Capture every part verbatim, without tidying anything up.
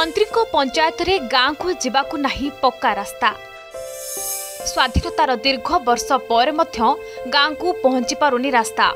मंत्री को पंचायत रे गाँ को जीवाकू नहीं पक्का रास्ता। स्वाधीनतार दीर्घ वर्ष पर मध्य गाँ को पहुंची पारुनी रास्ता।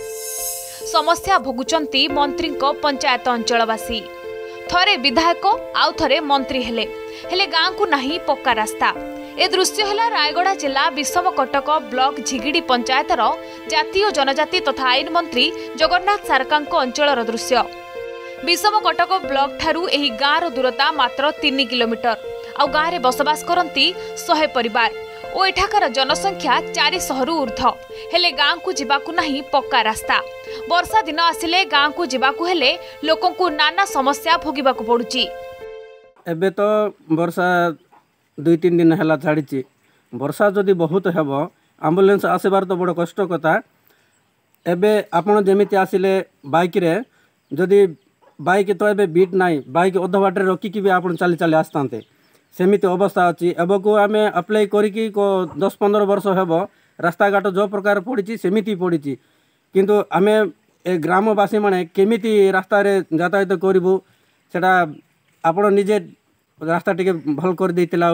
समस्या भोगुचंती मंत्री को पंचायत अंचलवासी। थरे विधायक आउ थरे मंत्री हेले हेले गाँ को नहीं पक्का रास्ता। ए दृश्य है रायगड़ा जिला विषमकटक ब्लॉक झिगिड़ी पंचायतर जातीय जनजाति तथा आईन मंत्री जगन्नाथ सारका अंचल दृश्य। विषमकटक ब्लॉक ठारू एही गाँर दूरता मात्र तीन किलोमीटर। आउ गाँव में बसवास करती शहे परिवार और एठाकार जनसंख्या चार शहरु ऊर्ध्व। हेले गाँ को जीवाकू नहीं पक्का रास्ता। वर्षा दिन आसिले गाँ को जीवाकू हेले लोकों को नाना समस्या भोगिबाकू पड़ुची। एबे तो वर्षा दुई तीन दिन है छाड़ी। वर्षा जदि बहुत हेब आम्बुलेंस आसबार तो बड़ कष्ट कथा। एबे आपण जेमिति आसिले बाइक रे जदि बाइक तो एबे बीट नाई बाइक अध बाटे रखिकी भी आपण चली चली आसतांते सेमिति अवस्था अच्छी। एबको आम अप्लाई करिकी को दस पंद्रह वर्ष हेब रास्ता घाट जो प्रकार पड़ी सेमिति पड़ी किंतु आम ए ग्रामवासी माने केमिति रास्ता रे यातायात करूँ सेटा आपण निजे रास्ता टिके भल कर देतिला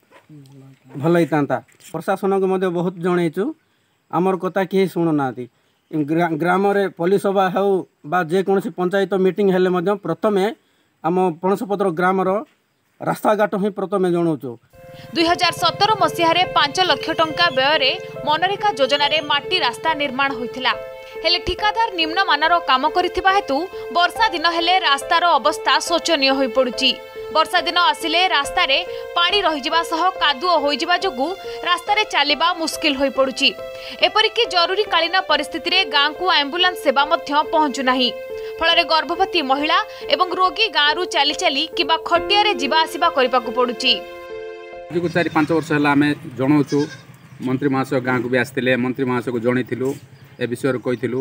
भल होता। प्रशासन को मध्य बहुत जनईचु आमर कथा किए शुणुना। ग्राम रे पुलिस सभा हो बा जेकोसी पंचायत मीटिंग हेले मध्य प्रथमे आम पणसपत्र ग्रामर रास्ता घाट ही प्रथमे जनाऊँ। दुई हजार सतर मसीह पांच लक्ष टंका व्यय मनरेगा योजन माटी रास्ता निर्माण होइथिला। हेले ठिकादार निम्न मानर काम करिथिबा हेतु वर्षा दिन हेले रास्तार अवस्था शोचनीय होई पड़ुची। वर्षा दिन आसिले रास्ता रे पानी रहिजिबा सह कादुओ होइजिबा जोगु रास्ता रे चालिबा मुश्किल होई पड़ुची। एपरिकी जरूरी कालीन परिस्थिति रे गाँ को एम्बुलेंस सेवा मध्य पहुंचु नाही। फଳରେ गर्भवती महिला एवं रोगी गाँरु चली चली किबा खटिया रे जीवा आसीबा करिबाकू पड़ुची। जो चार पांच वर्ष है आम जनाऊँ मंत्री महाशय गाँव को भी आसते मंत्री महाशय को जनईलु ए विषय कहीलु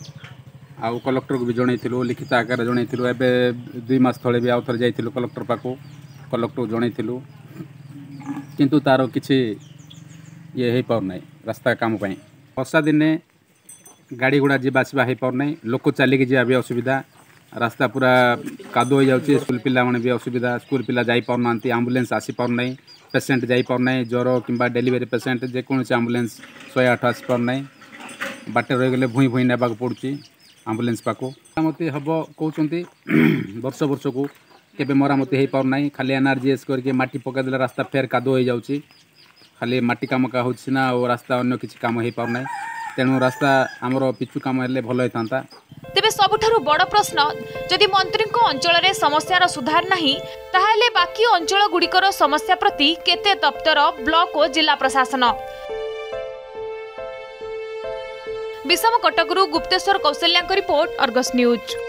आउ कलेक्टर को भी जनईलु लिखित आकार जनईलु। एबे दुई मास तले भी आउ थे जाइलु कलेक्टर पाखु कलेक्टर को जनईलु किंतु तार किछि ये हो पार नहीं रास्ता काम पाई। वर्षा दिने गाड़ी गुड़ा जी आसवा हो पार नहीं लोक चलिकी जा भी असुविधा। रास्ता पूरा कादो हो जाऊँगी। स्कूल पिला माने भी असुविधा। स्कूल पिला जाई पार ना आम्बुलेंस आसी पार नहीं पेसेंट जाई पार नहीं ज्वर किंबा डेलीवरी पेसेंट जेकोसी आम्बुलेंस शहे आठ आसी पार नहीं बाटे रहीगले भूई भूई नेबाक पड़ुची आम्बुलेंस पाखु। मरामती हम कहते वर्ष वर्ष को केबे मरामती हो पार नहीं खाली एनआरजीएस करके माटी पकईदे रास्ता फेर कादो हो जाऊँगी। खाली माटी काम का होना और रास्ता अन्य किसी काम हो पार नहीं तेणु रास्ता आमर पिचु काम हेल्ले भल होता। तेबे सबुठारु बड़ प्रश्न जदि मंत्री को अंचल रे समस्यार सुधार नहीं ताहले बाकी अंचल गुड़िकर समस्या प्रति केते तप्तर ब्लॉक और जिला प्रशासन। विषमकटकरू Gupteswar Kaushalya report Argus news.